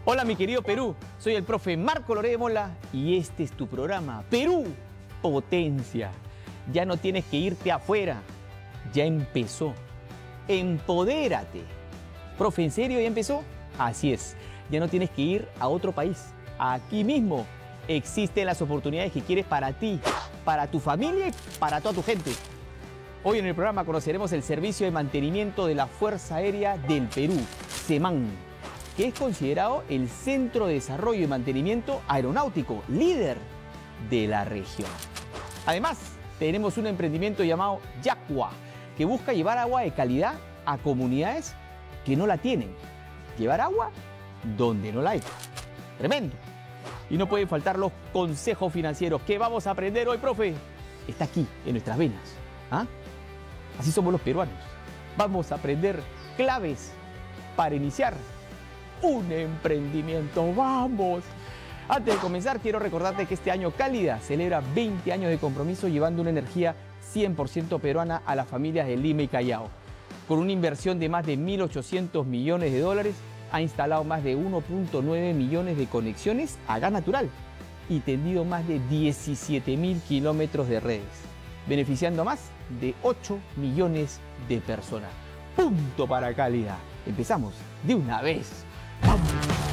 Hola mi querido Perú, soy el profe Marco Loré de Mola y este es tu programa Perú Potencia. Ya no tienes que irte afuera, ya empezó. Empodérate. Profe, ¿en serio ya empezó? Así es, ya no tienes que ir a otro país. Aquí mismo existen las oportunidades que quieres para ti, para tu familia y para toda tu gente. Hoy en el programa conoceremos el Servicio de Mantenimiento de la Fuerza Aérea del Perú, SEMAN, que es considerado el Centro de Desarrollo y Mantenimiento Aeronáutico, líder de la región. Además, tenemos un emprendimiento llamado Yacua, que busca llevar agua de calidad a comunidades que no la tienen. Llevar agua donde no la hay. Tremendo. Y no pueden faltar los consejos financieros. ¿Qué vamos a aprender hoy, profe? Está aquí, en nuestras venas. ¿Ah? Así somos los peruanos. Vamos a aprender claves para iniciar un emprendimiento. ¡Vamos! Antes de comenzar, quiero recordarte que este año Cálida celebra 20 años de compromiso llevando una energía 100% peruana a las familias de Lima y Callao. Con una inversión de más de 1.800 millones de dólares, ha instalado más de 1.9 millones de conexiones a gas natural y tendido más de 17.000 kilómetros de redes, beneficiando a más de 8 millones de personas. ¡Punto para Cálida! Empezamos de una vez. ¡Vamos!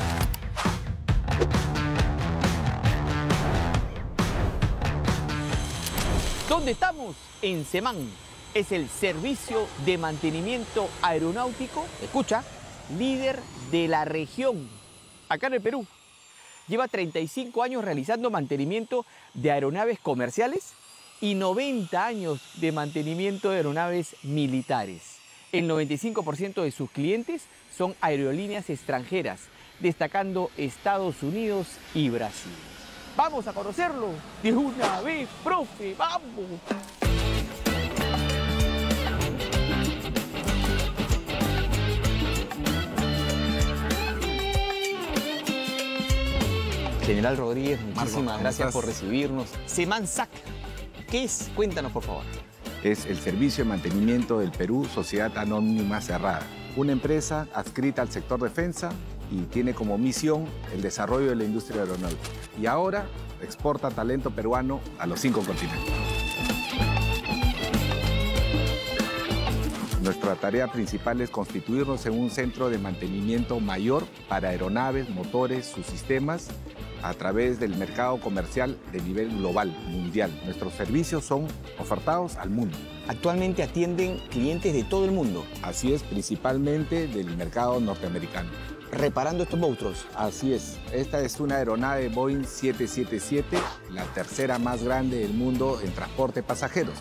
¿Dónde estamos? En SEMAN. Es el Servicio de Mantenimiento Aeronáutico, escucha, líder de la región, acá en el Perú. Lleva 35 años realizando mantenimiento de aeronaves comerciales y 90 años de mantenimiento de aeronaves militares. El 95% de sus clientes son aerolíneas extranjeras, destacando Estados Unidos y Brasil. ¡Vamos a conocerlo de una vez, profe! ¡Vamos! General Rodríguez, muchísimas Marco, gracias por recibirnos. SEMAN SAC, ¿qué es? Cuéntanos, por favor. Es el Servicio de Mantenimiento del Perú, Sociedad Anónima Cerrada. Una empresa adscrita al sector defensa y tiene como misión el desarrollo de la industria aeronáutica. Y ahora exporta talento peruano a los 5 continentes. Nuestra tarea principal es constituirnos en un centro de mantenimiento mayor para aeronaves, motores, sus sistemas, a través del mercado comercial de nivel global, mundial. Nuestros servicios son ofertados al mundo. Actualmente atienden clientes de todo el mundo. Así es, principalmente del mercado norteamericano. Reparando estos monstruos. Así es. Esta es una aeronave Boeing 777, la tercera más grande del mundo en transporte de pasajeros.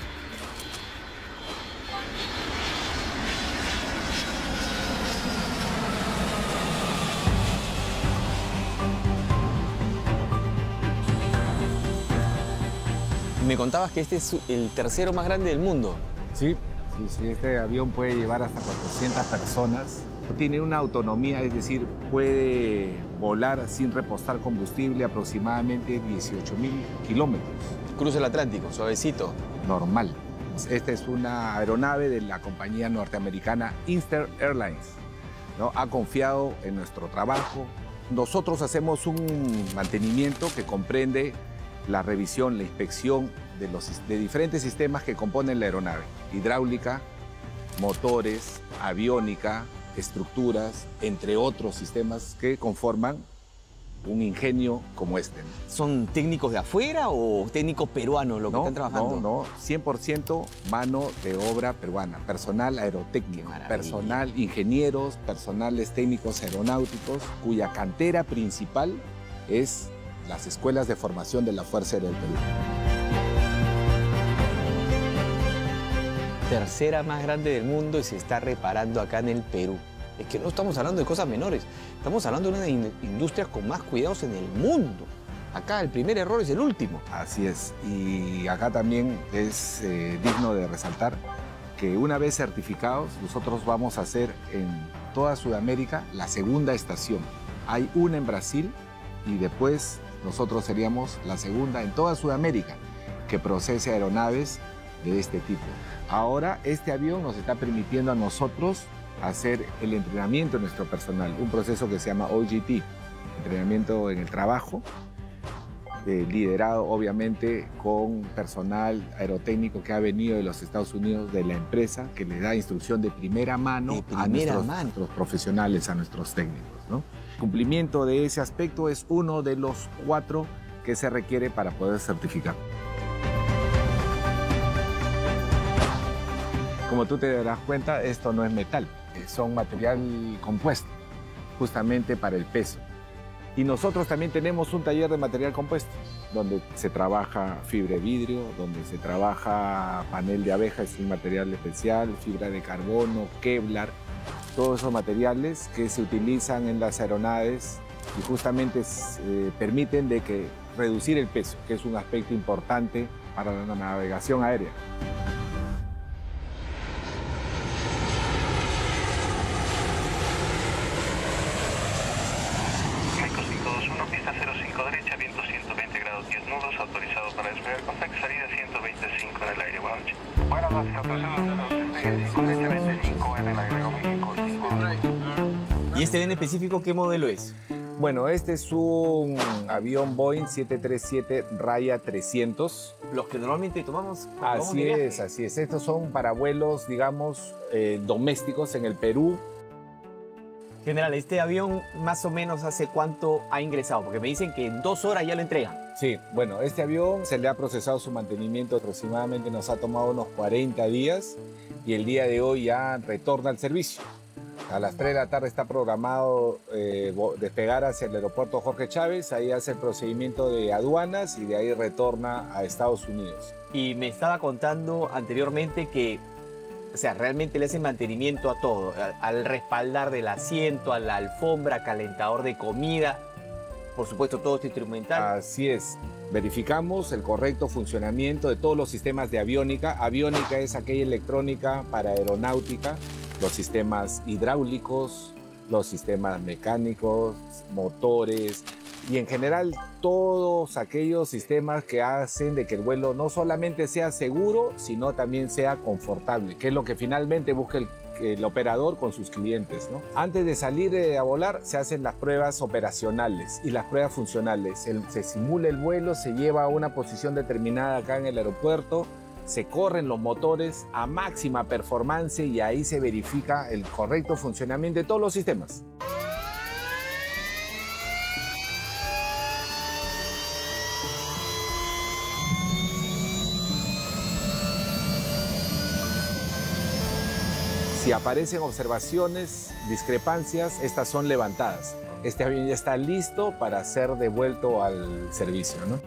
Me contabas que este es el tercero más grande del mundo. Sí, este avión puede llevar hasta 400 personas. Tiene una autonomía, es decir, puede volar sin repostar combustible aproximadamente 18.000 kilómetros. Cruza el Atlántico, suavecito. Normal. Esta es una aeronave de la compañía norteamericana Eastern Airlines, ¿no? Ha confiado en nuestro trabajo. Nosotros hacemos un mantenimiento que comprende la revisión, la inspección de diferentes sistemas que componen la aeronave. Hidráulica, motores, aviónica, estructuras, entre otros sistemas que conforman un ingenio como este, ¿no? ¿Son técnicos de afuera o técnicos peruanos los que están trabajando? No, 100% mano de obra peruana, personal aerotécnico, personal ingenieros, personales técnicos aeronáuticos, cuya cantera principal es las escuelas de formación de la Fuerza Aérea del Perú. Tercera más grande del mundo y se está reparando acá en el Perú. Es que no estamos hablando de cosas menores, estamos hablando de una industria con más cuidados en el mundo. Acá el primer error es el último. Así es, y acá también es digno de resaltar que una vez certificados, nosotros vamos a hacer en toda Sudamérica la segunda estación. Hay una en Brasil y después nosotros seríamos la segunda en toda Sudamérica que procese aeronaves de este tipo. Ahora este avión nos está permitiendo a nosotros hacer el entrenamiento de nuestro personal, un proceso que se llama OJT, entrenamiento en el trabajo, liderado obviamente con personal aerotécnico que ha venido de los Estados Unidos, de la empresa, que le da instrucción de primera mano a nuestros profesionales, a nuestros técnicos, ¿no? El cumplimiento de ese aspecto es uno de los 4 que se requiere para poder certificar. Como tú te darás cuenta, esto no es metal, son material compuesto, justamente para el peso. Y nosotros también tenemos un taller de material compuesto, donde se trabaja fibra de vidrio, donde se trabaja panel de abeja, es un material especial, fibra de carbono, Kevlar, todos esos materiales que se utilizan en las aeronaves y justamente permiten de que reducir el peso, que es un aspecto importante para la navegación aérea. Pista 05 derecha, viento 120 grados 10 nudos, autorizado para despegar con TAC, salida 125 en el aire. Buenas noches. Buenas noches, autorizado 125 derecha, 25 en el aire, México 5. ¿Y este en específico qué modelo es? Bueno, este es un avión Boeing 737-300. Los que normalmente tomamos. Así es, así es. Estos son para vuelos, digamos, domésticos en el Perú. General, ¿este avión más o menos hace cuánto ha ingresado? Porque me dicen que en 2 horas ya lo entregan. Sí, bueno, este avión se le ha procesado su mantenimiento, aproximadamente nos ha tomado unos 40 días y el día de hoy ya retorna al servicio. A las 3 de la tarde está programado despegar hacia el aeropuerto Jorge Chávez, ahí hace el procedimiento de aduanas y de ahí retorna a Estados Unidos. Y me estaba contando anteriormente que, o sea, realmente le hacen mantenimiento a todo, al respaldar del asiento, a la alfombra, calentador de comida, por supuesto todo este instrumental. Así es, verificamos el correcto funcionamiento de todos los sistemas de aviónica. Aviónica es aquella electrónica para aeronáutica, los sistemas hidráulicos, los sistemas mecánicos, motores y en general todos aquellos sistemas que hacen de que el vuelo no solamente sea seguro, sino también sea confortable, que es lo que finalmente busca el operador con sus clientes, ¿no? Antes de salir a volar se hacen las pruebas operacionales y las pruebas funcionales. Se simula el vuelo, se lleva a una posición determinada acá en el aeropuerto, se corren los motores a máxima performance y ahí se verifica el correcto funcionamiento de todos los sistemas. Si aparecen observaciones, discrepancias, estas son levantadas. Este avión ya está listo para ser devuelto al servicio, ¿no?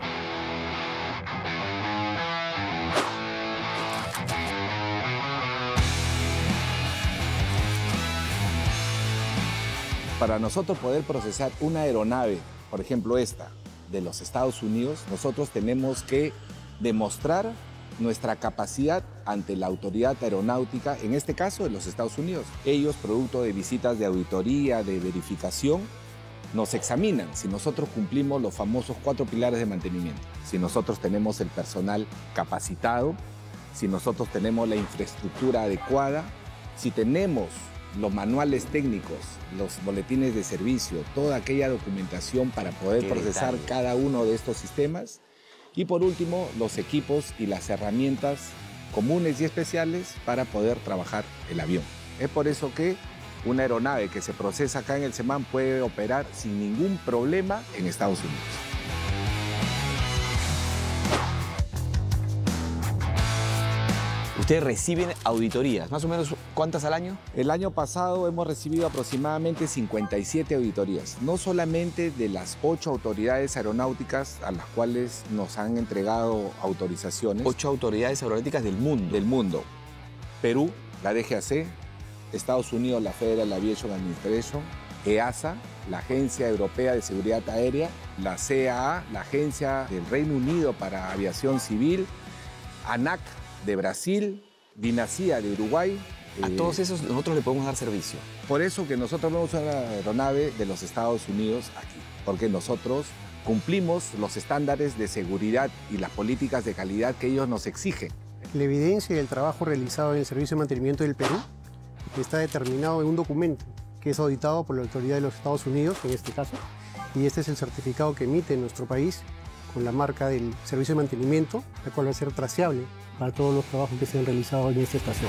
Para nosotros poder procesar una aeronave, por ejemplo esta, de los Estados Unidos, nosotros tenemos que demostrar nuestra capacidad ante la autoridad aeronáutica, en este caso de los Estados Unidos. Ellos, producto de visitas de auditoría, de verificación, nos examinan si nosotros cumplimos los famosos 4 pilares de mantenimiento, si nosotros tenemos el personal capacitado, si nosotros tenemos la infraestructura adecuada, si tenemos los manuales técnicos, los boletines de servicio, toda aquella documentación para poder procesar cada uno de estos sistemas. Y por último, los equipos y las herramientas comunes y especiales para poder trabajar el avión. Es por eso que una aeronave que se procesa acá en el SEMAN puede operar sin ningún problema en Estados Unidos. Ustedes reciben auditorías, más o menos, ¿cuántas al año? El año pasado hemos recibido aproximadamente 57 auditorías, no solamente de las 8 autoridades aeronáuticas a las cuales nos han entregado autorizaciones. 8 autoridades aeronáuticas del mundo. Del mundo. Perú, la DGAC, Estados Unidos, la Federal Aviation Administration, EASA, la Agencia Europea de Seguridad Aérea, la CAA, la Agencia del Reino Unido para Aviación Civil, ANAC de Brasil, Dinasía de Uruguay. A todos esos nosotros le podemos dar servicio. Por eso que nosotros vemos una aeronave de los Estados Unidos aquí, porque nosotros cumplimos los estándares de seguridad y las políticas de calidad que ellos nos exigen. La evidencia y el trabajo realizado en el Servicio de Mantenimiento del Perú está determinado en un documento que es auditado por la autoridad de los Estados Unidos, en este caso, y este es el certificado que emite nuestro país con la marca del servicio de mantenimiento, la cual va a ser traceable para todos los trabajos que se han realizado en esta estación.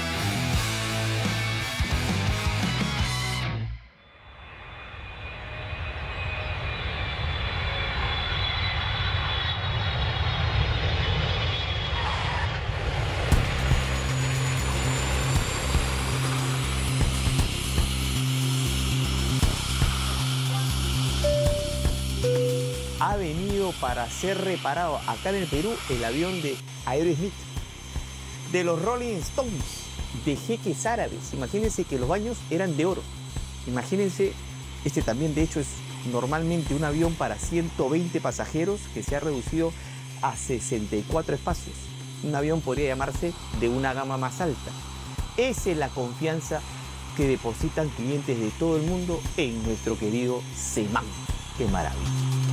Ha venido para ser reparado acá en el Perú el avión de Aerosmith, de los Rolling Stones, de jeques árabes. Imagínense que los baños eran de oro. Imagínense, este también de hecho es normalmente un avión para 120 pasajeros que se ha reducido a 64 espacios. Un avión podría llamarse de una gama más alta. Esa es la confianza que depositan clientes de todo el mundo en nuestro querido Seman. ¡Qué maravilla!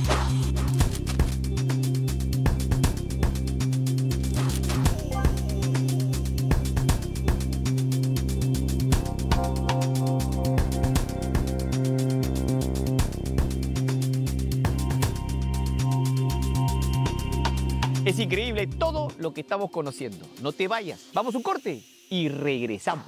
Es increíble todo lo que estamos conociendo. No te vayas, vamos a un corte y regresamos.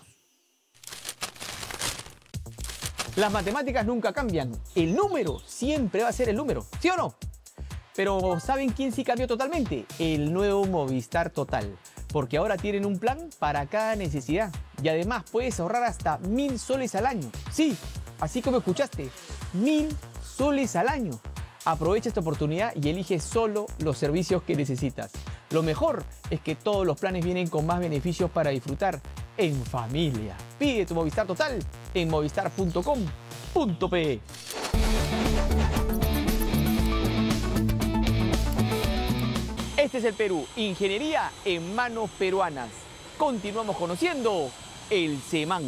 Las matemáticas nunca cambian. El número siempre va a ser el número, ¿sí o no? Pero ¿saben quién sí cambió totalmente? El nuevo Movistar Total. Porque ahora tienen un plan para cada necesidad. Y además puedes ahorrar hasta 1000 soles al año. Sí, así como escuchaste, 1000 soles al año. Aprovecha esta oportunidad y elige solo los servicios que necesitas. Lo mejor es que todos los planes vienen con más beneficios para disfrutar en familia. Pide tu Movistar Total en movistar.com.pe. Este es el Perú, ingeniería en manos peruanas. Continuamos conociendo el Seman.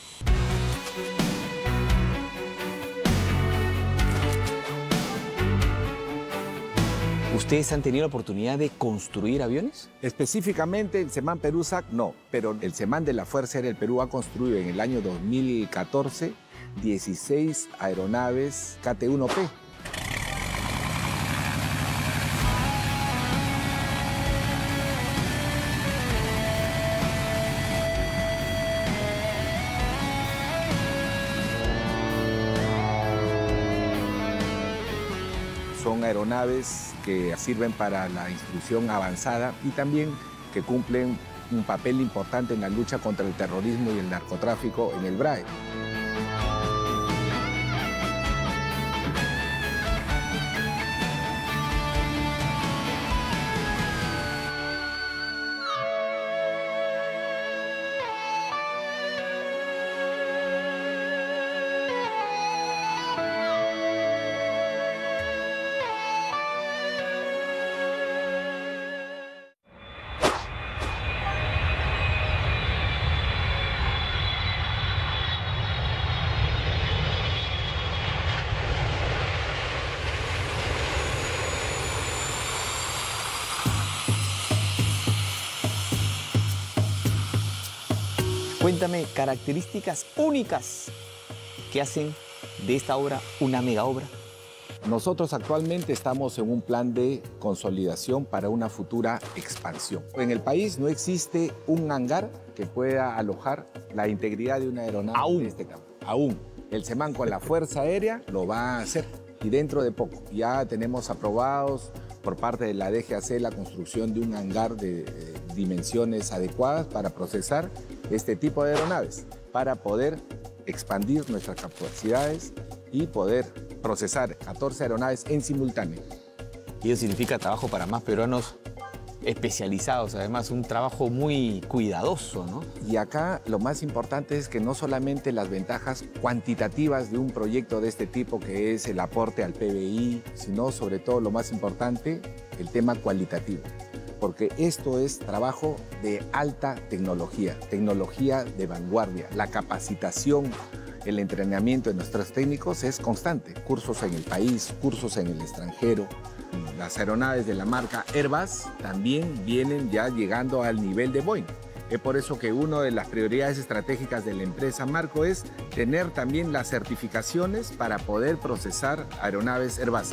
¿Ustedes han tenido la oportunidad de construir aviones? Específicamente el Seman Perusac no, pero el Seman de la Fuerza Aérea del Perú ha construido en el año 2014 16 aeronaves KT-1P. Son aeronaves que sirven para la instrucción avanzada y también que cumplen un papel importante en la lucha contra el terrorismo y el narcotráfico en el BRAE. Cuéntame características únicas que hacen de esta obra una mega obra. Nosotros actualmente estamos en un plan de consolidación para una futura expansión. En el país no existe un hangar que pueda alojar la integridad de una aeronave de este campo. Aún. El Seman con la Fuerza Aérea lo va a hacer y dentro de poco. Ya tenemos aprobados por parte de la DGAC la construcción de un hangar de dimensiones adecuadas para procesar este tipo de aeronaves, para poder expandir nuestras capacidades y poder procesar 14 aeronaves en simultáneo. Y eso significa trabajo para más peruanos especializados, además un trabajo muy cuidadoso, ¿no? Y acá lo más importante es que no solamente las ventajas cuantitativas de un proyecto de este tipo, que es el aporte al PBI, sino sobre todo lo más importante, el tema cualitativo. Porque esto es trabajo de alta tecnología, tecnología de vanguardia. La capacitación, el entrenamiento de nuestros técnicos es constante. Cursos en el país, cursos en el extranjero. Las aeronaves de la marca Airbus también vienen ya llegando al nivel de Boeing. Es por eso que una de las prioridades estratégicas de la empresa Marco es tener también las certificaciones para poder procesar aeronaves Airbus.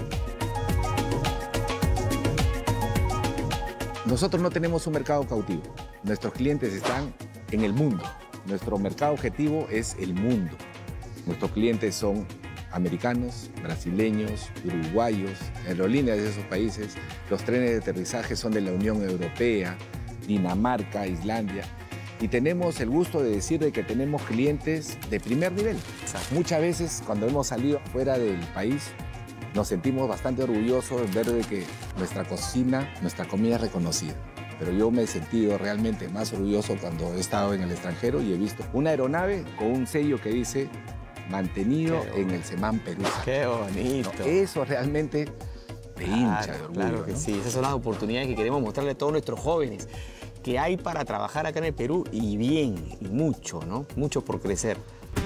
Nosotros no tenemos un mercado cautivo. Nuestros clientes están en el mundo. Nuestro mercado objetivo es el mundo. Nuestros clientes son americanos, brasileños, uruguayos, aerolíneas de esos países. Los trenes de aterrizaje son de la Unión Europea, Dinamarca, Islandia. Y tenemos el gusto de decir de que tenemos clientes de primer nivel. Muchas veces cuando hemos salido fuera del país nos sentimos bastante orgullosos de ver de que nuestra cocina, nuestra comida es reconocida. Pero yo me he sentido realmente más orgulloso cuando he estado en el extranjero y he visto una aeronave con un sello que dice mantenido en el SEMAN Perú. ¡Qué bonito! No, eso realmente te hincha de orgullo. Claro que ¿no? sí, esas son las oportunidades que queremos mostrarle a todos nuestros jóvenes que hay para trabajar acá en el Perú y bien, y mucho, ¿no? Mucho por crecer.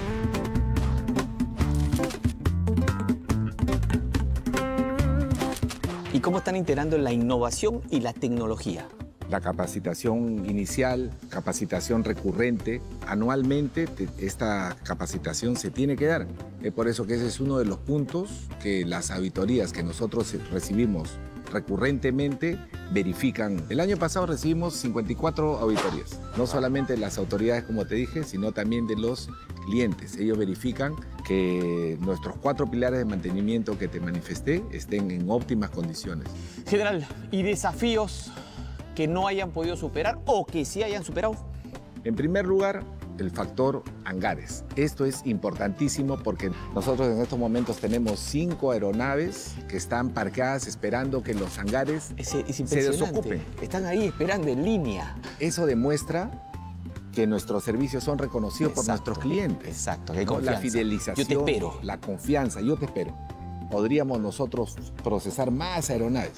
¿Y cómo están integrando la innovación y la tecnología? La capacitación inicial, capacitación recurrente, anualmente esta capacitación se tiene que dar. Es por eso que ese es uno de los puntos que las auditorías que nosotros recibimos recurrentemente verifican. El año pasado recibimos 54 auditorías, no solamente de las autoridades, como te dije, sino también de los clientes. Ellos verifican que nuestros 4 pilares de mantenimiento que te manifesté estén en óptimas condiciones. General, ¿y desafíos que no hayan podido superar o que sí hayan superado? En primer lugar, el factor hangares. Esto es importantísimo porque nosotros en estos momentos tenemos 5 aeronaves que están parqueadas esperando que los hangares Es se impresionante. desocupen. Están ahí esperando en línea. Eso demuestra que nuestros servicios son reconocidos por nuestros clientes. Exacto, que hay ¿no? La confianza. fidelización, Yo te espero. la confianza, yo te espero. Podríamos nosotros procesar más aeronaves.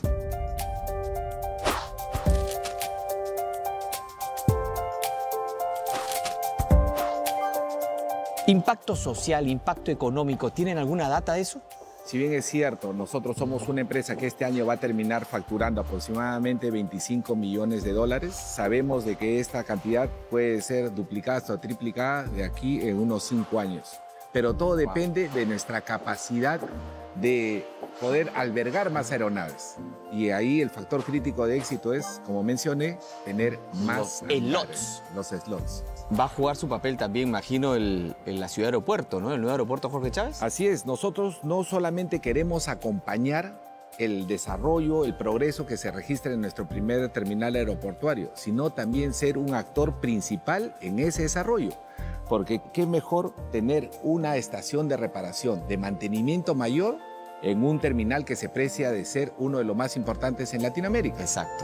Impacto social, impacto económico, ¿tienen alguna data de eso? Si bien es cierto, nosotros somos una empresa que este año va a terminar facturando aproximadamente 25 millones de dólares, sabemos de que esta cantidad puede ser duplicada o triplicada de aquí en unos 5 años. Pero todo depende de nuestra capacidad de poder albergar más aeronaves. Y ahí el factor crítico de éxito es, como mencioné, tener más Los slots. Los slots. Va a jugar su papel también, imagino, en la ciudad de aeropuerto, ¿no? El nuevo aeropuerto Jorge Chávez. Así es, nosotros no solamente queremos acompañar el desarrollo, el progreso que se registra en nuestro primer terminal aeroportuario, sino también ser un actor principal en ese desarrollo. Porque qué mejor tener una estación de reparación, de mantenimiento mayor, en un terminal que se precia de ser uno de los más importantes en Latinoamérica. Exacto.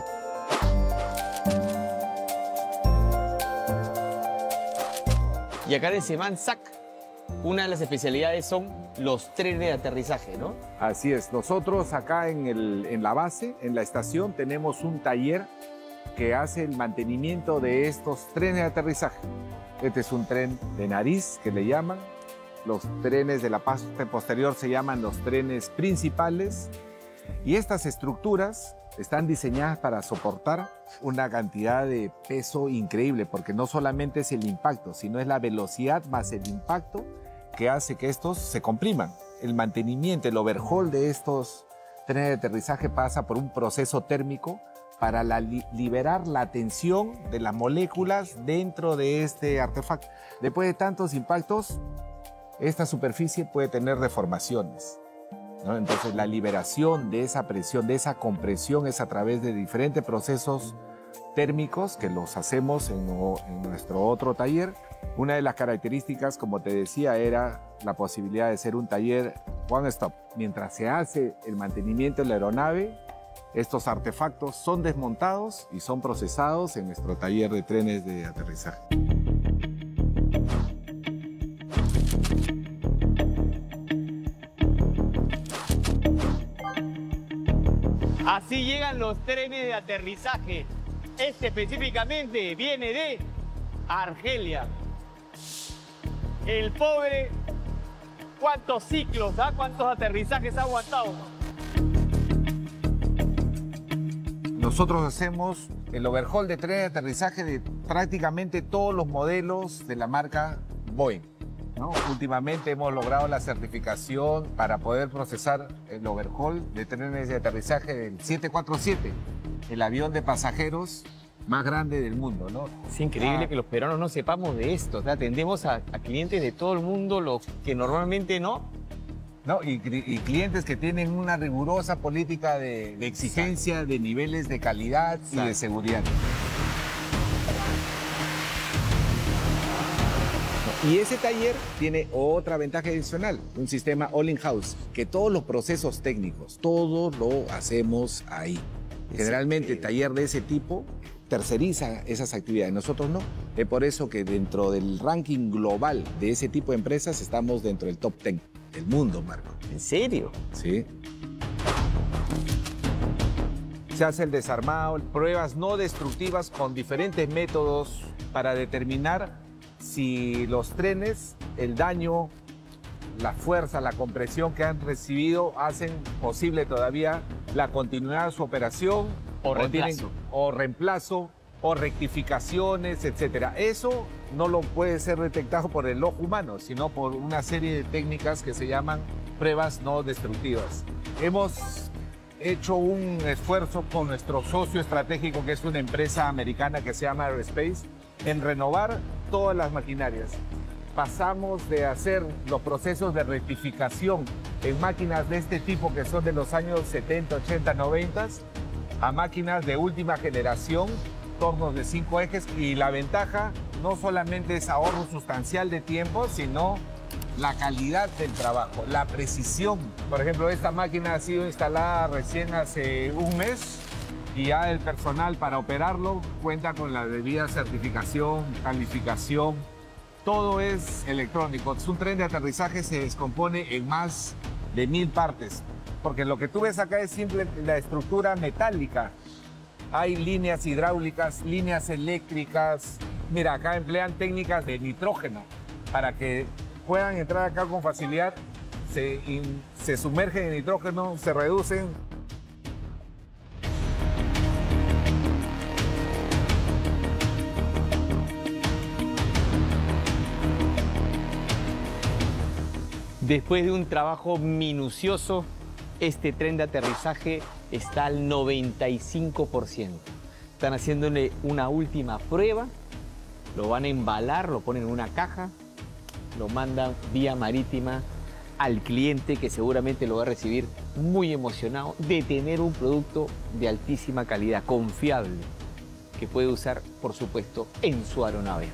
Y acá en el SEMAN SAC, una de las especialidades son los trenes de aterrizaje, ¿no? Así es, nosotros acá en la base, en la estación, tenemos un taller que hace el mantenimiento de estos trenes de aterrizaje. Este es un tren de nariz, que le llaman. Los trenes de la parte posterior se llaman los trenes principales. Y estas estructuras están diseñadas para soportar una cantidad de peso increíble, porque no solamente es el impacto, sino es la velocidad más el impacto que hace que estos se compriman. El mantenimiento, el overhaul de estos trenes de aterrizaje pasa por un proceso térmico para liberar la tensión de las moléculas dentro de este artefacto. Después de tantos impactos, esta superficie puede tener deformaciones, ¿no? Entonces la liberación de esa presión, de esa compresión, es a través de diferentes procesos térmicos que los hacemos en nuestro otro taller. Una de las características, como te decía, era la posibilidad de ser un taller one stop. Mientras se hace el mantenimiento de la aeronave, estos artefactos son desmontados y son procesados en nuestro taller de trenes de aterrizaje. Así llegan los trenes de aterrizaje. Este específicamente viene de Argelia. El pobre, ¿cuántos ciclos, cuántos aterrizajes ha aguantado? Nosotros hacemos el overhaul de tren de aterrizaje de prácticamente todos los modelos de la marca Boeing, ¿no? Últimamente hemos logrado la certificación para poder procesar el overhaul de trenes de aterrizaje del 747, el avión de pasajeros más grande del mundo, ¿no? Es increíble que los peruanos no sepamos de esto. O sea, atendemos a clientes de todo el mundo, los que normalmente no. ¿No? Y clientes que tienen una rigurosa política de exigencia, de niveles de calidad y de seguridad. Y ese taller tiene otra ventaja adicional, un sistema all-in-house, que todos los procesos técnicos, todo lo hacemos ahí. Generalmente el taller de ese tipo terceriza esas actividades, nosotros no. Es por eso que dentro del ranking global de ese tipo de empresas estamos dentro del top 10 del mundo, Marco. ¿En serio? Sí. Se hace el desarmado, pruebas no destructivas con diferentes métodos para determinar si los trenes, el daño, la fuerza, la compresión que han recibido hacen posible todavía la continuidad de su operación o reemplazo o rectificaciones, etc. Eso no lo puede ser detectado por el ojo humano, sino por una serie de técnicas que se llaman pruebas no destructivas. Hemos hecho un esfuerzo con nuestro socio estratégico, que es una empresa americana que se llama Aerospace, en renovar todas las maquinarias. Pasamos de hacer los procesos de rectificación en máquinas de este tipo, que son de los años 70, 80, 90, a máquinas de última generación, tornos de 5 ejes, y la ventaja no solamente es ahorro sustancial de tiempo, sino la calidad del trabajo, la precisión. Por ejemplo, esta máquina ha sido instalada recién hace un mes y ya el personal para operarlo cuenta con la debida certificación, calificación. Todo es electrónico. Un tren de aterrizaje se descompone en más de 1000 partes, porque lo que tú ves acá es simple la estructura metálica. Hay líneas hidráulicas, líneas eléctricas. Mira, acá emplean técnicas de nitrógeno para que puedan entrar acá con facilidad. Se sumergen en nitrógeno, se reducen. Después de un trabajo minucioso, este tren de aterrizaje está al 95%. Están haciéndole una última prueba, lo van a embalar, lo ponen en una caja, lo mandan vía marítima al cliente, que seguramente lo va a recibir muy emocionado de tener un producto de altísima calidad, confiable, que puede usar, por supuesto, en su aeronave.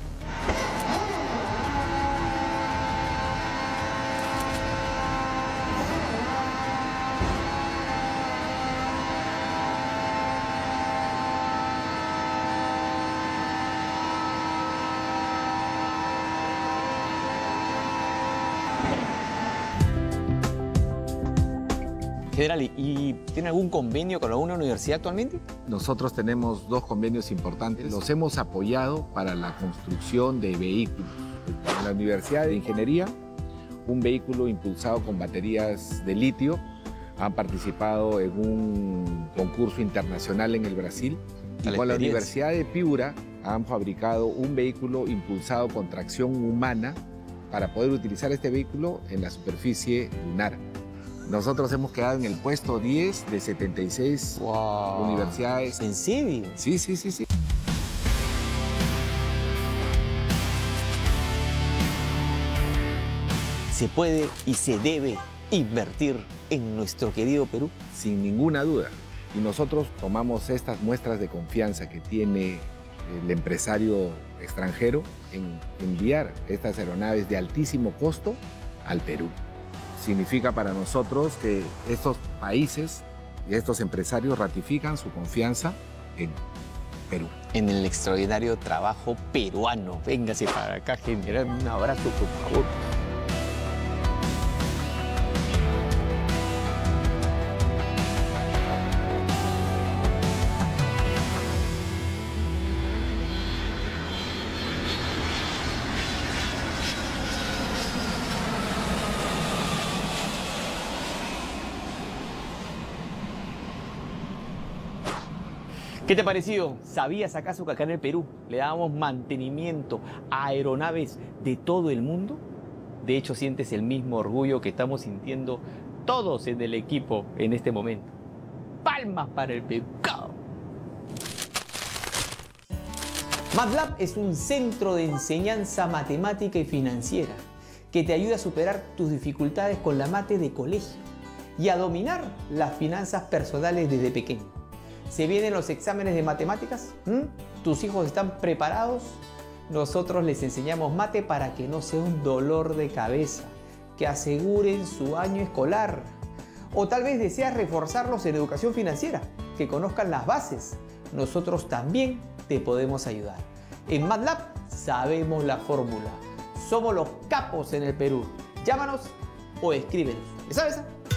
General, ¿y tiene algún convenio con alguna universidad actualmente? Nosotros tenemos 2 convenios importantes. Los hemos apoyado para la construcción de vehículos. En la Universidad de Ingeniería, un vehículo impulsado con baterías de litio. Han participado en un concurso internacional en el Brasil. Y con la Universidad de Piura han fabricado un vehículo impulsado con tracción humana para poder utilizar este vehículo en la superficie lunar. Nosotros hemos quedado en el puesto 10 de 76 universidades. ¿En serio? Sí, sí, sí, sí. ¿Se puede y se debe invertir en nuestro querido Perú? Sin ninguna duda. Y nosotros tomamos estas muestras de confianza que tiene el empresario extranjero en enviar estas aeronaves de altísimo costo al Perú. Significa para nosotros que estos países y estos empresarios ratifican su confianza en Perú. En el extraordinario trabajo peruano. Véngase para acá, general, un abrazo, por favor. ¿Qué te ha parecido? ¿Sabías acaso que acá en el Perú le damos mantenimiento a aeronaves de todo el mundo? De hecho, sientes el mismo orgullo que estamos sintiendo todos en el equipo en este momento. ¡Palmas para el Perú! MATLAB es un centro de enseñanza matemática y financiera que te ayuda a superar tus dificultades con la mate de colegio y a dominar las finanzas personales desde pequeño. ¿Se vienen los exámenes de matemáticas? ¿Tus hijos están preparados? Nosotros les enseñamos mate para que no sea un dolor de cabeza, que aseguren su año escolar. O tal vez deseas reforzarlos en educación financiera, que conozcan las bases. Nosotros también te podemos ayudar. En MATLAB sabemos la fórmula. Somos los capos en el Perú. Llámanos o escríbenos. ¿Ya sabes?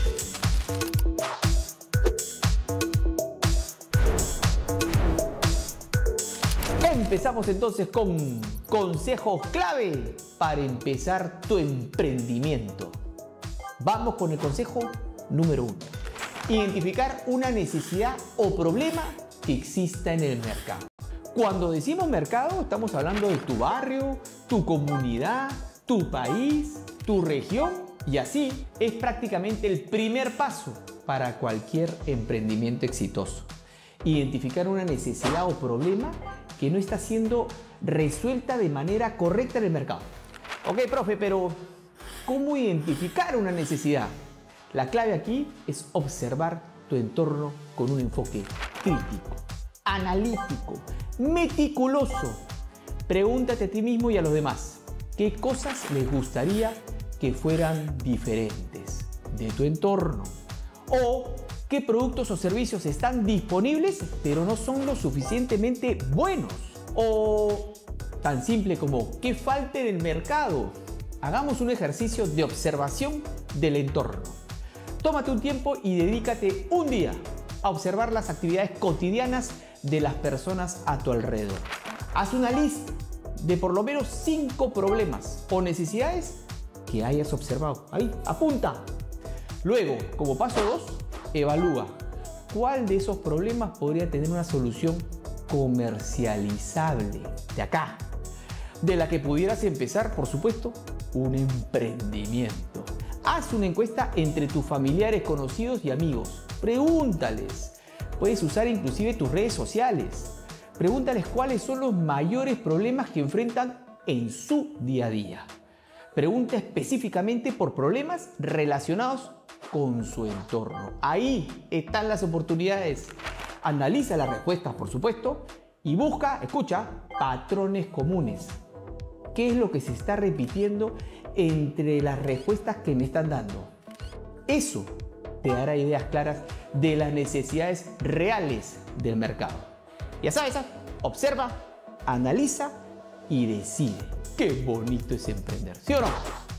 Empezamos entonces con consejos clave para empezar tu emprendimiento. Vamos con el consejo número 1. Identificar una necesidad o problema que exista en el mercado. Cuando decimos mercado, estamos hablando de tu barrio, tu comunidad, tu país, tu región, y así es prácticamente el primer paso para cualquier emprendimiento exitoso. Identificar una necesidad o problema que no está siendo resuelta de manera correcta en el mercado. Ok, profe, pero ¿cómo identificar una necesidad? La clave aquí es observar tu entorno con un enfoque crítico, analítico, meticuloso. Pregúntate a ti mismo y a los demás, ¿qué cosas les gustaría que fueran diferentes de tu entorno? O ¿qué productos o servicios están disponibles pero no son lo suficientemente buenos? O tan simple como ¿qué falta en el mercado? Hagamos un ejercicio de observación del entorno. Tómate un tiempo y dedícate un día a observar las actividades cotidianas de las personas a tu alrededor. Haz una lista de por lo menos 5 problemas o necesidades que hayas observado. Ahí, apunta. Luego, como paso 2, evalúa cuál de esos problemas podría tener una solución comercializable de acá, de la que pudieras empezar, por supuesto, un emprendimiento. Haz una encuesta entre tus familiares, conocidos y amigos. Pregúntales. Puedes usar inclusive tus redes sociales. Pregúntales cuáles son los mayores problemas que enfrentan en su día a día. Pregunta específicamente por problemas relacionados con su entorno. Ahí están las oportunidades. Analiza las respuestas, por supuesto, y busca, escucha, patrones comunes. ¿Qué es lo que se está repitiendo entre las respuestas que me están dando? Eso te dará ideas claras de las necesidades reales del mercado. Ya sabes, observa, analiza y decide. ¡Qué bonito es emprender! ¿Sí o no?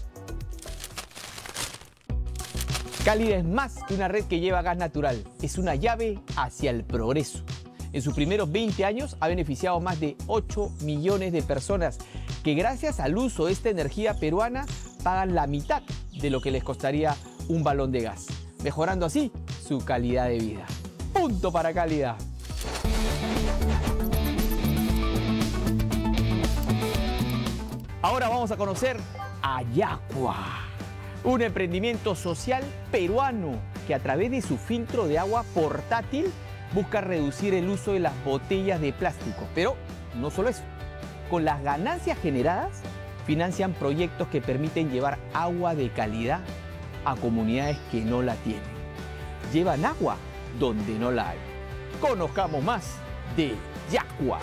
Cálida es más que una red que lleva gas natural. Es una llave hacia el progreso. En sus primeros 20 años ha beneficiado a más de 8 millones de personas que gracias al uso de esta energía peruana pagan la mitad de lo que les costaría un balón de gas, mejorando así su calidad de vida. Punto para Cálida. Ahora vamos a conocer a Yaqua, un emprendimiento social peruano que a través de su filtro de agua portátil busca reducir el uso de las botellas de plástico. Pero no solo eso, con las ganancias generadas financian proyectos que permiten llevar agua de calidad a comunidades que no la tienen. Llevan agua donde no la hay. Conozcamos más de Yaqua.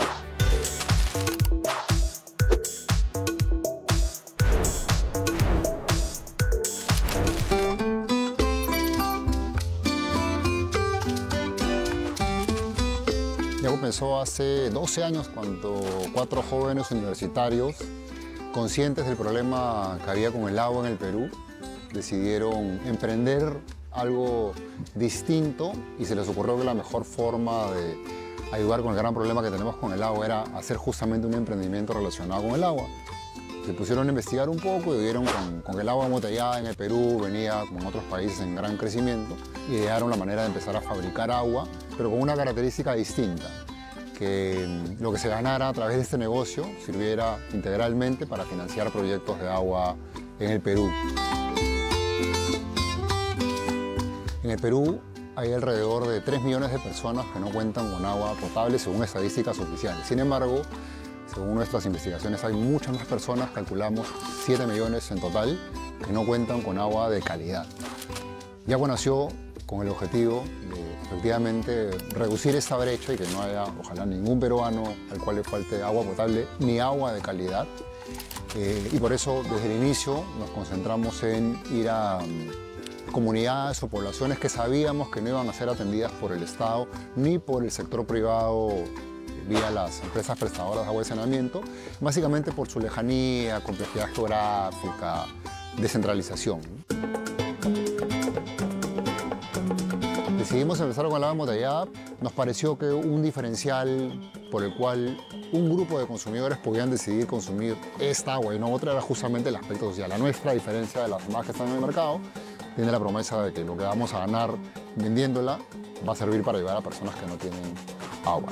Yaqua comenzó hace 12 años cuando 4 jóvenes universitarios, conscientes del problema que había con el agua en el Perú, decidieron emprender algo distinto y se les ocurrió que la mejor forma de ayudar con el gran problema que tenemos con el agua era hacer justamente un emprendimiento relacionado con el agua. Se pusieron a investigar un poco y vieron con el agua embotellada en el Perú venía, como en otros países, en gran crecimiento, y idearon la manera de empezar a fabricar agua, pero con una característica distinta. que lo que se ganara a través de este negocio sirviera integralmente para financiar proyectos de agua en el Perú. En el Perú hay alrededor de 3 millones de personas que no cuentan con agua potable según estadísticas oficiales. Sin embargo, según nuestras investigaciones, hay muchas más personas, calculamos 7 millones en total, que no cuentan con agua de calidad. Yagua nació con el objetivo de efectivamente reducir esta brecha y que no haya, ojalá, ningún peruano al cual le falte agua potable ni agua de calidad. Y por eso, desde el inicio, nos concentramos en ir a comunidades o poblaciones que sabíamos que no iban a ser atendidas por el Estado ni por el sector privado vía las empresas prestadoras de agua de saneamiento, básicamente por su lejanía, complejidad geográfica, descentralización. Decidimos empezar con el agua embotellada. Nos pareció que un diferencial por el cual un grupo de consumidores podían decidir consumir esta agua y no otra era justamente el aspecto social. La nuestra, a diferencia de las demás que están en el mercado, tiene la promesa de que lo que vamos a ganar vendiéndola va a servir para ayudar a personas que no tienen agua.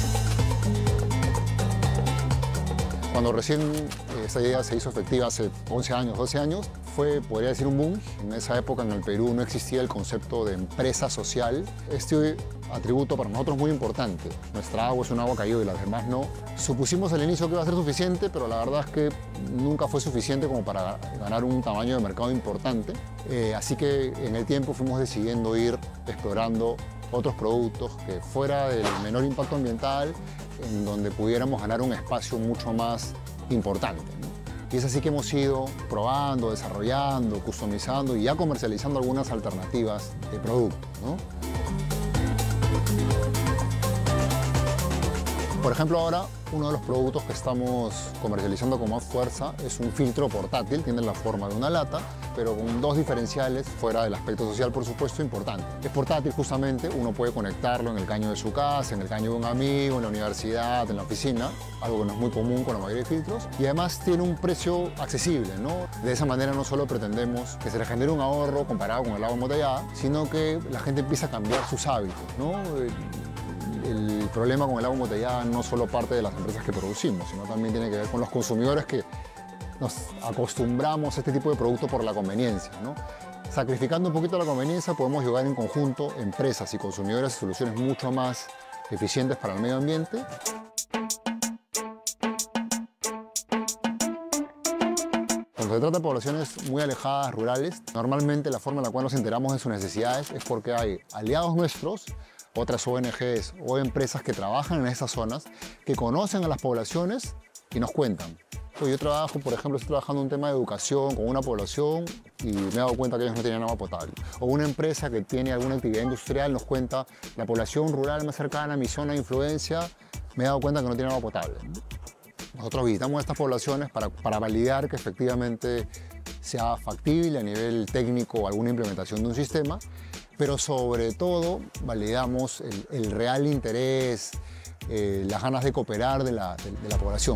Cuando recién esta idea se hizo efectiva hace 11 años, 12 años, fue, podría decir, un boom. En esa época en el Perú no existía el concepto de empresa social. Este atributo para nosotros es muy importante. Nuestra agua es un agua caída y las demás no. Supusimos al inicio que iba a ser suficiente, pero la verdad es que nunca fue suficiente como para ganar un tamaño de mercado importante. Así que en el tiempo fuimos decidiendo ir explorando otros productos que fuera del menor impacto ambiental, en donde pudiéramos ganar un espacio mucho más importante, ¿no? Y es así que hemos ido probando, desarrollando, customizando y ya comercializando algunas alternativas de productos, ¿no? Por ejemplo, ahora uno de los productos que estamos comercializando con más fuerza es un filtro portátil, tiene la forma de una lata, pero con 2 diferenciales, fuera del aspecto social, por supuesto, importante. Es portátil justamente, uno puede conectarlo en el caño de su casa, en el caño de un amigo, en la universidad, en la oficina, algo que no es muy común con la mayoría de filtros, y además tiene un precio accesible, ¿no? De esa manera no solo pretendemos que se le genere un ahorro comparado con el agua embotellada, sino que la gente empieza a cambiar sus hábitos, ¿no? El problema con el agua embotellada no solo parte de las empresas que producimos, sino también tiene que ver con los consumidores que nos acostumbramos a este tipo de producto por la conveniencia, ¿no? Sacrificando un poquito la conveniencia podemos llegar en conjunto, empresas y consumidores, a soluciones mucho más eficientes para el medio ambiente. Cuando se trata de poblaciones muy alejadas, rurales, normalmente la forma en la cual nos enteramos de sus necesidades es porque hay aliados nuestros, otras ONGs o empresas que trabajan en estas zonas, que conocen a las poblaciones y nos cuentan. Yo trabajo, por ejemplo, estoy trabajando un tema de educación con una población y me he dado cuenta que ellos no tenían agua potable. O una empresa que tiene alguna actividad industrial nos cuenta, la población rural más cercana a mi zona de influencia, me he dado cuenta que no tiene agua potable. Nosotros visitamos estas poblaciones para validar que efectivamente sea factible a nivel técnico alguna implementación de un sistema, pero sobre todo validamos el real interés, las ganas de cooperar de la población.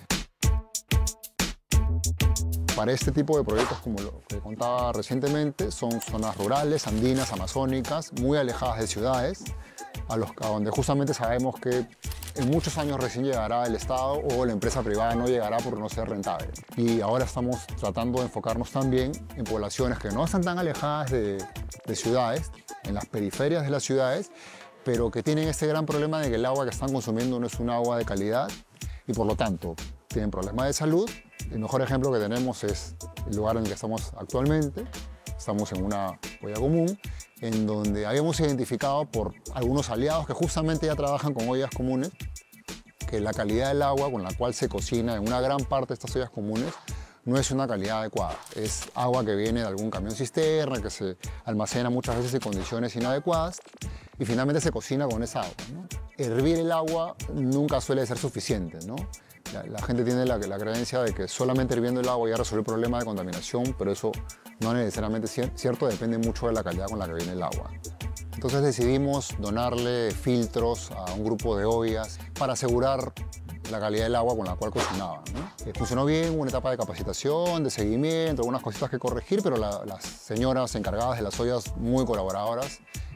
Para este tipo de proyectos, como lo que contaba recientemente, son zonas rurales, andinas, amazónicas, muy alejadas de ciudades, a donde justamente sabemos que en muchos años recién llegará el Estado o la empresa privada no llegará por no ser rentable. Y ahora estamos tratando de enfocarnos también en poblaciones que no están tan alejadas de ciudades, en las periferias de las ciudades, pero que tienen este gran problema de que el agua que están consumiendo no es un agua de calidad y por lo tanto tienen problemas de salud. El mejor ejemplo que tenemos es el lugar en el que estamos actualmente. Estamos en una olla común en donde habíamos identificado por algunos aliados que justamente ya trabajan con ollas comunes que la calidad del agua con la cual se cocina en una gran parte de estas ollas comunes no es una calidad adecuada. Es agua que viene de algún camión cisterna, que se almacena muchas veces en condiciones inadecuadas y finalmente se cocina con esa agua, ¿no? Hervir el agua nunca suele ser suficiente, ¿no? La gente tiene la creencia de que solamente hirviendo el agua ya resuelve el problema de contaminación, pero eso no es necesariamente cierto, depende mucho de la calidad con la que viene el agua. Entonces decidimos donarle filtros a un grupo de ollas para asegurar la calidad del agua con la cual cocinaban, ¿no? Funcionó bien, hubo una etapa de capacitación, de seguimiento, algunas cositas que corregir, pero las señoras encargadas de las ollas muy colaboradoras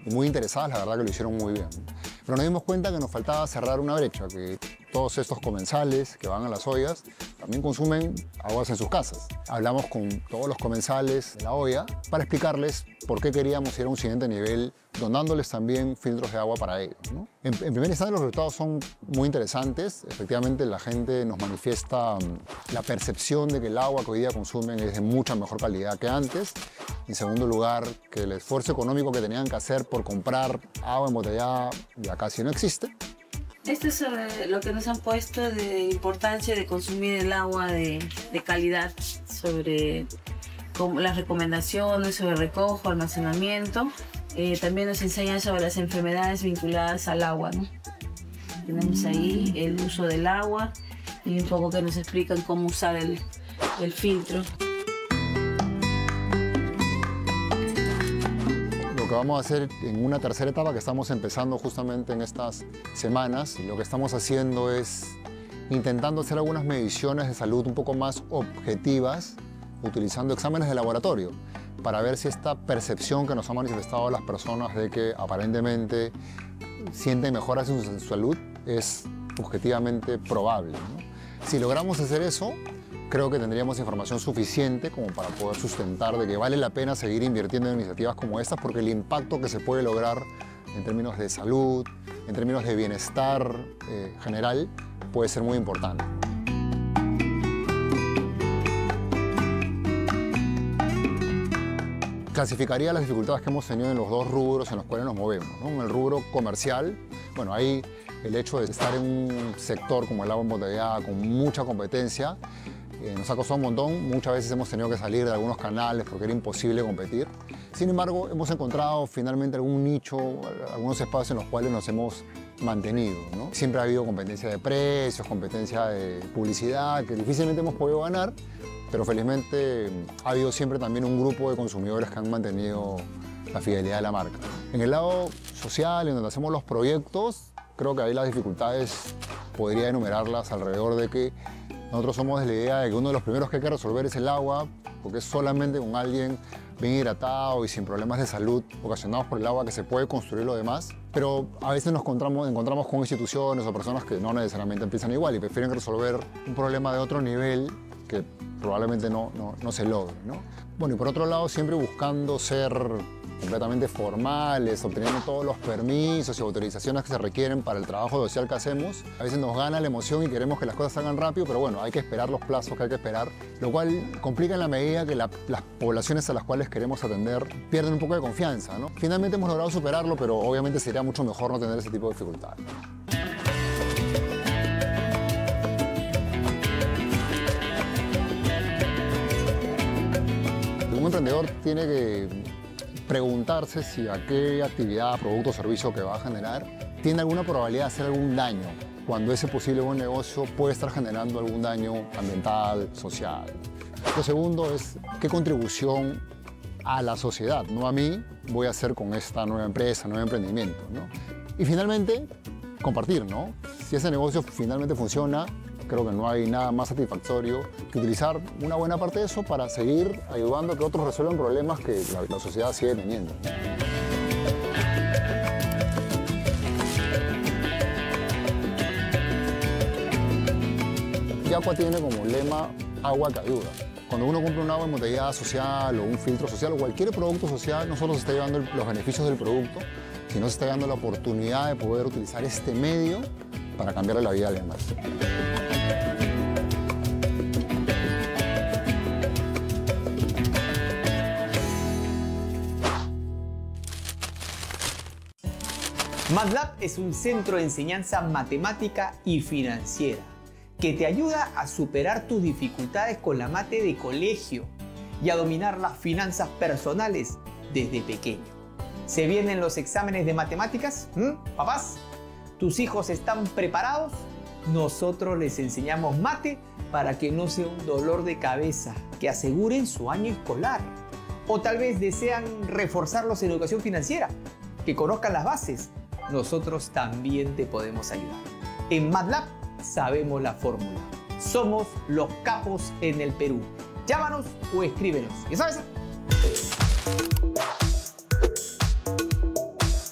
y muy interesadas, la verdad que lo hicieron muy bien. Pero nos dimos cuenta que nos faltaba cerrar una brecha, que todos estos comensales que van a las ollas también consumen aguas en sus casas. Hablamos con todos los comensales de la olla para explicarles por qué queríamos ir a un siguiente nivel, donándoles también filtros de agua para ellos, ¿no? En primer instante los resultados son muy interesantes. Efectivamente la gente nos manifiesta la percepción de que el agua que hoy día consumen es de mucha mejor calidad que antes. En segundo lugar, que el esfuerzo económico que tenían que hacer por comprar agua embotellada ya casi no existe. Esto es sobre lo que nos han puesto de importancia de consumir el agua de calidad, sobre las recomendaciones sobre recojo, almacenamiento. También nos enseñan sobre las enfermedades vinculadas al agua, ¿no? Tenemos ahí el uso del agua y un poco que nos explican cómo usar el filtro. Lo que vamos a hacer en una tercera etapa que estamos empezando justamente en estas semanas, lo que estamos haciendo es intentando hacer algunas mediciones de salud un poco más objetivas, utilizando exámenes de laboratorio, para ver si esta percepción que nos han manifestado las personas de que aparentemente sienten mejoras en su salud es objetivamente probable, ¿no? Si logramos hacer eso, creo que tendríamos información suficiente como para poder sustentar de que vale la pena seguir invirtiendo en iniciativas como estas, porque el impacto que se puede lograr en términos de salud, en términos de bienestar general, puede ser muy importante. Clasificaría las dificultades que hemos tenido en los dos rubros en los cuales nos movemos, ¿no? En el rubro comercial, bueno, ahí el hecho de estar en un sector como el agua embotellada con mucha competencia nos ha costado un montón. Muchas veces hemos tenido que salir de algunos canales porque era imposible competir. Sin embargo, hemos encontrado finalmente algún nicho, algunos espacios en los cuales nos hemos mantenido, ¿no? Siempre ha habido competencia de precios, competencia de publicidad, que difícilmente hemos podido ganar, pero felizmente ha habido siempre también un grupo de consumidores que han mantenido la fidelidad de la marca. En el lado social, en donde hacemos los proyectos, creo que ahí las dificultades podría enumerarlas alrededor de que nosotros somos de la idea de que uno de los primeros que hay que resolver es el agua, porque es solamente con alguien bien hidratado y sin problemas de salud ocasionados por el agua que se puede construir lo demás. Pero a veces nos encontramos con instituciones o personas que no necesariamente empiezan igual y prefieren resolver un problema de otro nivel que probablemente no se logre, ¿no? Bueno, y por otro lado, siempre buscando ser completamente formales, obteniendo todos los permisos y autorizaciones que se requieren para el trabajo social que hacemos. A veces nos gana la emoción y queremos que las cosas salgan rápido, pero bueno, hay que esperar los plazos que hay que esperar, lo cual complica en la medida que las poblaciones a las cuales queremos atender pierden un poco de confianza, ¿no? Finalmente hemos logrado superarlo, pero obviamente sería mucho mejor no tener ese tipo de dificultades. Un emprendedor tiene que preguntarse si aquella actividad, producto o servicio que va a generar tiene alguna probabilidad de hacer algún daño, cuando ese posible buen negocio puede estar generando algún daño ambiental, social. Lo segundo es qué contribución a la sociedad, no a mí, voy a hacer con esta nueva empresa, nuevo emprendimiento, ¿no? Y finalmente, compartir, ¿no? Si ese negocio finalmente funciona, creo que no hay nada más satisfactorio que utilizar una buena parte de eso para seguir ayudando a que otros resuelvan problemas que la sociedad sigue teniendo. Yaqua tiene como lema agua que ayuda. Cuando uno compra un agua embotellada social o un filtro social o cualquier producto social, no solo se está llevando los beneficios del producto, sino se está dando la oportunidad de poder utilizar este medio para cambiarle la vida a alguien más. MATLAB es un centro de enseñanza matemática y financiera que te ayuda a superar tus dificultades con la mate de colegio y a dominar las finanzas personales desde pequeño. ¿Se vienen los exámenes de matemáticas? ¿Papás? ¿Tus hijos están preparados? Nosotros les enseñamos mate para que no sea un dolor de cabeza, que aseguren su año escolar. O tal vez desean reforzarlos en educación financiera, que conozcan las bases. Nosotros también te podemos ayudar. En MATLAB sabemos la fórmula. Somos los capos en el Perú. Llámanos o escríbenos. ¿Ya sabes?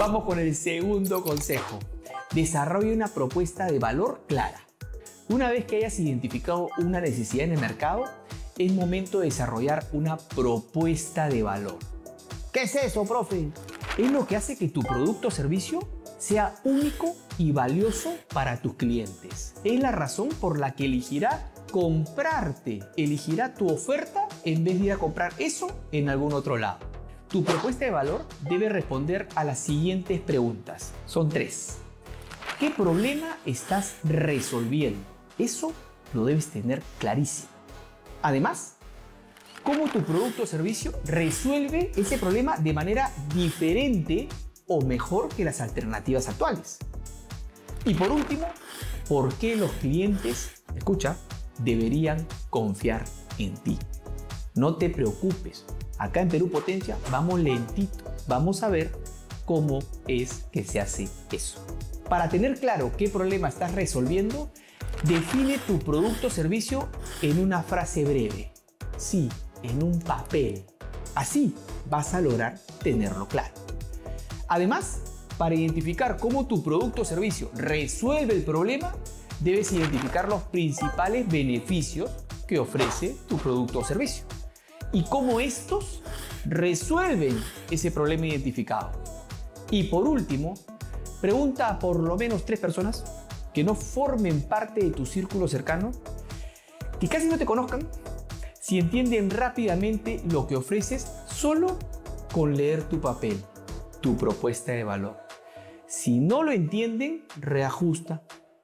Vamos con el segundo consejo. Desarrolla una propuesta de valor clara. Una vez que hayas identificado una necesidad en el mercado, es momento de desarrollar una propuesta de valor. ¿Qué es eso, profe? Es lo que hace que tu producto o servicio sea único y valioso para tus clientes. Es la razón por la que elegirá comprarte, elegirá tu oferta en vez de ir a comprar eso en algún otro lado. Tu propuesta de valor debe responder a las siguientes preguntas. Son 3. ¿Qué problema estás resolviendo? Eso lo debes tener clarísimo. Además, ¿cómo tu producto o servicio resuelve ese problema de manera diferente o mejor que las alternativas actuales? Y por último, ¿por qué los clientes, escucha, deberían confiar en ti? No te preocupes, acá en Perú Potencia vamos lentito, vamos a ver cómo es que se hace eso. Para tener claro qué problema estás resolviendo, define tu producto o servicio en una frase breve. Sí, en un papel. Así vas a lograr tenerlo claro. Además, para identificar cómo tu producto o servicio resuelve el problema, debes identificar los principales beneficios que ofrece tu producto o servicio y cómo estos resuelven ese problema identificado. Y por último, pregunta a por lo menos 3 personas que no formen parte de tu círculo cercano, que casi no te conozcan, si entienden rápidamente lo que ofreces solo con leer tu papel, tu propuesta de valor. Si no lo entienden, reajusta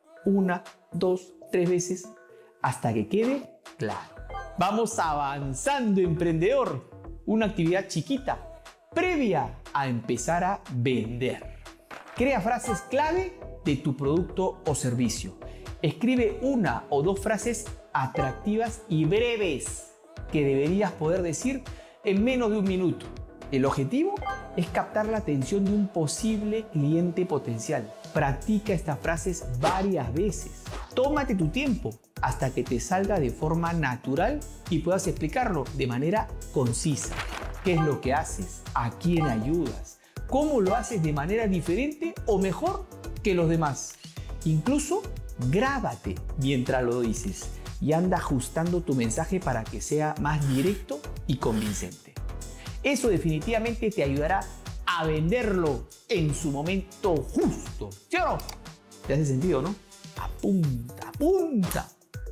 1, 2, 3 veces hasta que quede claro. Vamos avanzando, emprendedor. Una actividad chiquita previa a empezar a vender. Crea frases clave de tu producto o servicio. Escribe 1 o 2 frases atractivas y breves que deberías poder decir en menos de 1 minuto. El objetivo es captar la atención de un posible cliente potencial. Practica estas frases varias veces. Tómate tu tiempo hasta que te salga de forma natural y puedas explicarlo de manera concisa. ¿Qué es lo que haces? ¿A quién ayudas? ¿Cómo lo haces de manera diferente o mejor que los demás? Incluso grábate mientras lo dices y anda ajustando tu mensaje para que sea más directo y convincente. Eso definitivamente te ayudará a venderlo en su momento justo. ¿Sí o no? ¿Te hace sentido, no? Apunta, apunta.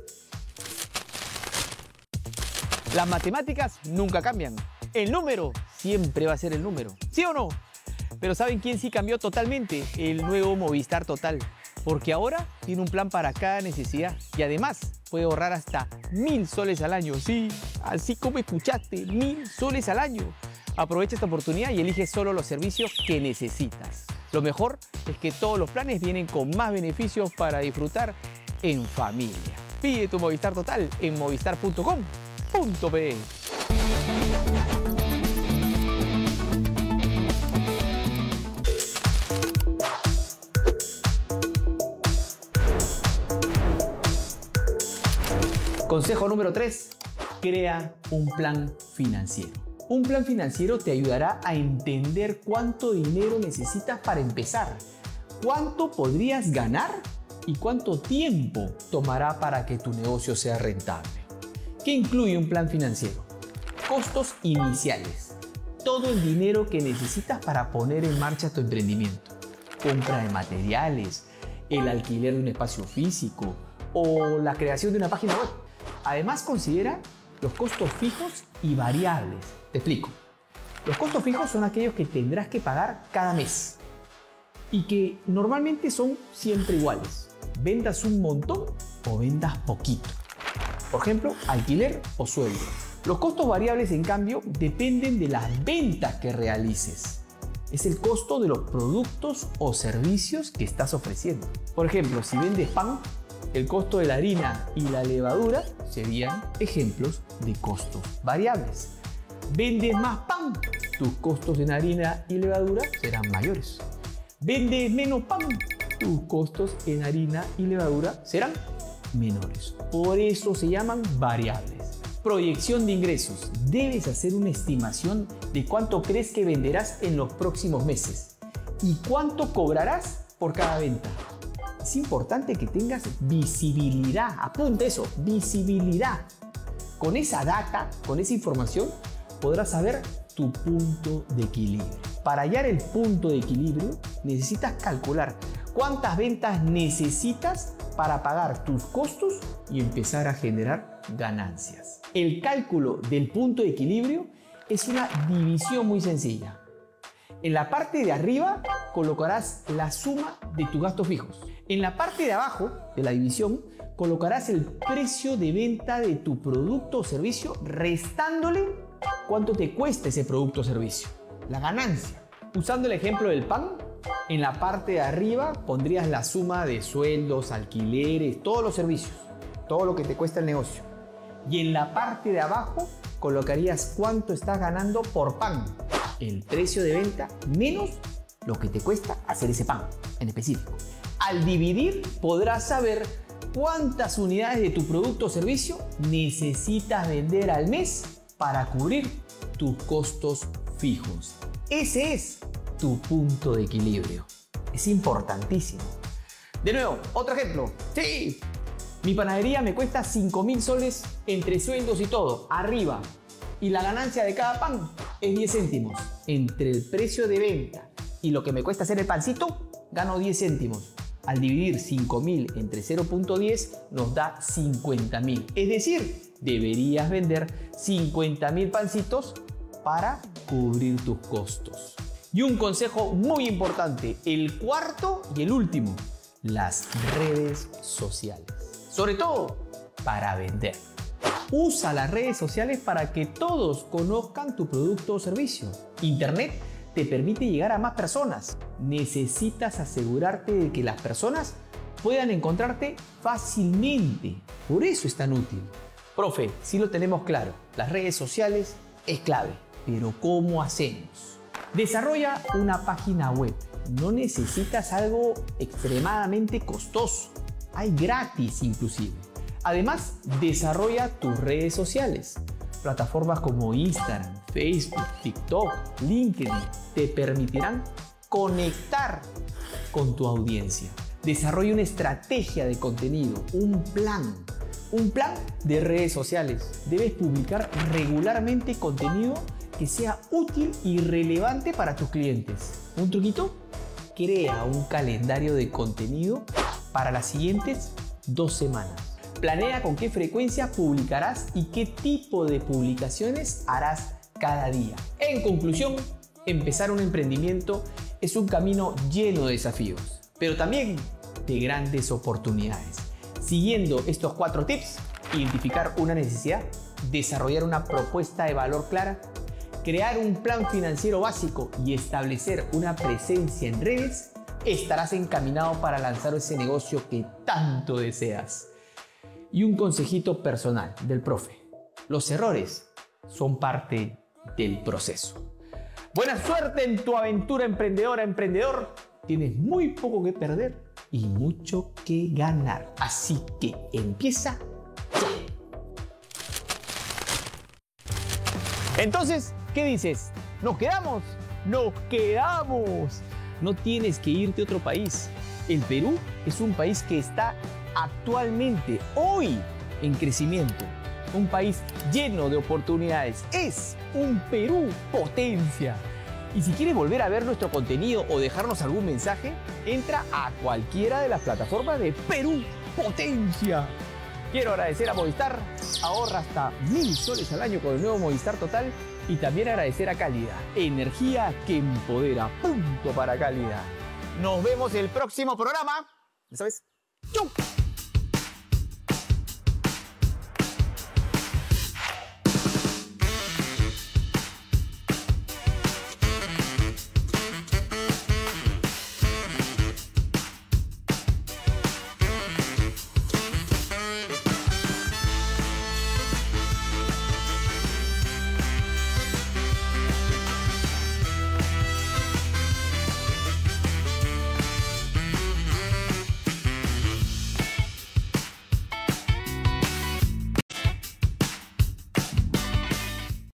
Las matemáticas nunca cambian. El número siempre va a ser el número. ¿Sí o no? Pero ¿saben quién sí cambió totalmente? El nuevo Movistar Total. Porque ahora tiene un plan para cada necesidad y además puede ahorrar hasta 1000 soles al año. Sí, así como escuchaste, 1000 soles al año. Aprovecha esta oportunidad y elige solo los servicios que necesitas. Lo mejor es que todos los planes vienen con más beneficios para disfrutar en familia. Pide tu Movistar Total en movistar.com.pe. Consejo número 3. Crea un plan financiero. Un plan financiero te ayudará a entender cuánto dinero necesitas para empezar, cuánto podrías ganar y cuánto tiempo tomará para que tu negocio sea rentable. ¿Qué incluye un plan financiero? Costos iniciales. Todo el dinero que necesitas para poner en marcha tu emprendimiento. Compra de materiales, el alquiler de un espacio físico o la creación de una página web. Además, considera los costos fijos y variables. Te explico. Los costos fijos son aquellos que tendrás que pagar cada mes y que normalmente son siempre iguales. Vendas un montón o vendas poquito. Por ejemplo, alquiler o sueldo. Los costos variables, en cambio, dependen de las ventas que realices. Es el costo de los productos o servicios que estás ofreciendo. Por ejemplo, si vendes pan, el costo de la harina y la levadura serían ejemplos de costos variables. Vendes más pan, tus costos en harina y levadura serán mayores. Vendes menos pan, tus costos en harina y levadura serán menores. Por eso se llaman variables. Proyección de ingresos. Debes hacer una estimación de cuánto crees que venderás en los próximos meses. y cuánto cobrarás por cada venta. Es importante que tengas visibilidad. Apunta eso, visibilidad. Con esa data, con esa información, podrás saber tu punto de equilibrio. Para hallar el punto de equilibrio, necesitas calcular cuántas ventas necesitas para pagar tus costos y empezar a generar ganancias. El cálculo del punto de equilibrio es una división muy sencilla. En la parte de arriba colocarás la suma de tus gastos fijos. En la parte de abajo de la división colocarás el precio de venta de tu producto o servicio, restándole cuánto te cuesta ese producto o servicio, la ganancia. Usando el ejemplo del pan, en la parte de arriba pondrías la suma de sueldos, alquileres, todos los servicios, todo lo que te cuesta el negocio. Y en la parte de abajo colocarías cuánto estás ganando por pan, el precio de venta menos lo que te cuesta hacer ese pan en específico. Al dividir podrás saber cuántas unidades de tu producto o servicio necesitas vender al mes para cubrir tus costos fijos. Ese es tu punto de equilibrio. Es importantísimo. De nuevo, otro ejemplo. Sí, mi panadería me cuesta 5.000 soles entre sueldos y todo, arriba. Y la ganancia de cada pan es 10 céntimos. Entre el precio de venta y lo que me cuesta hacer el pancito, gano 10 céntimos. Al dividir 5.000 entre 0.10 nos da 50.000. Es decir, deberías vender 50.000 pancitos para cubrir tus costos. Y un consejo muy importante, el cuarto y el último, las redes sociales. Sobre todo para vender. Usa las redes sociales para que todos conozcan tu producto o servicio. Internet te permite llegar a más personas. Necesitas asegurarte de que las personas puedan encontrarte fácilmente. Por eso es tan útil. Profe, sí lo tenemos claro. Las redes sociales es clave. Pero ¿cómo hacemos? Desarrolla una página web. No necesitas algo extremadamente costoso. Hay gratis inclusive. Además, desarrolla tus redes sociales. Plataformas como Instagram, Facebook, TikTok, LinkedIn te permitirán conectar con tu audiencia. Desarrolla una estrategia de contenido, un plan de redes sociales. Debes publicar regularmente contenido que sea útil y relevante para tus clientes. ¿Un truquito? Crea un calendario de contenido para las siguientes 2 semanas. Planea con qué frecuencia publicarás y qué tipo de publicaciones harás cada día. En conclusión, empezar un emprendimiento es un camino lleno de desafíos, pero también de grandes oportunidades. Siguiendo estos 4 tips, identificar una necesidad, desarrollar una propuesta de valor clara, crear un plan financiero básico y establecer una presencia en redes, estarás encaminado para lanzar ese negocio que tanto deseas. Y un consejito personal del profe. Los errores son parte del proceso. Buena suerte en tu aventura emprendedora, emprendedor. Tienes muy poco que perder y mucho que ganar. Así que empieza ya. Entonces, ¿qué dices? ¿Nos quedamos? ¡Nos quedamos! No tienes que irte a otro país. El Perú es un país que está actualmente, hoy, en crecimiento. Un país lleno de oportunidades. Es un Perú potencia. Y si quieres volver a ver nuestro contenido o dejarnos algún mensaje, entra a cualquiera de las plataformas de Perú Potencia. Quiero agradecer a Movistar. Ahorra hasta 1.000 soles al año con el nuevo Movistar Total. Y también agradecer a Cálida. Energía que empodera. Punto para Cálida. Nos vemos el próximo programa. ¿Sabes? ¡Chau!